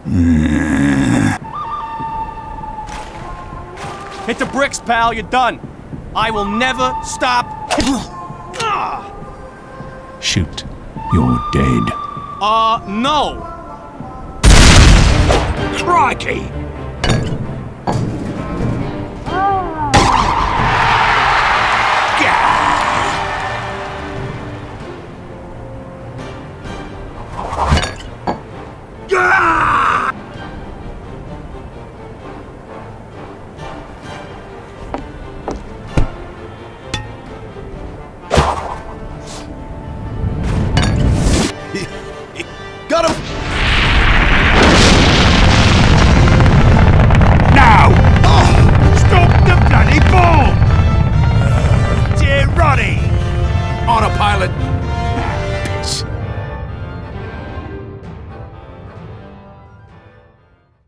Hit the bricks, pal. You're done. I will never stop. Shoot. You're dead. No. Crikey!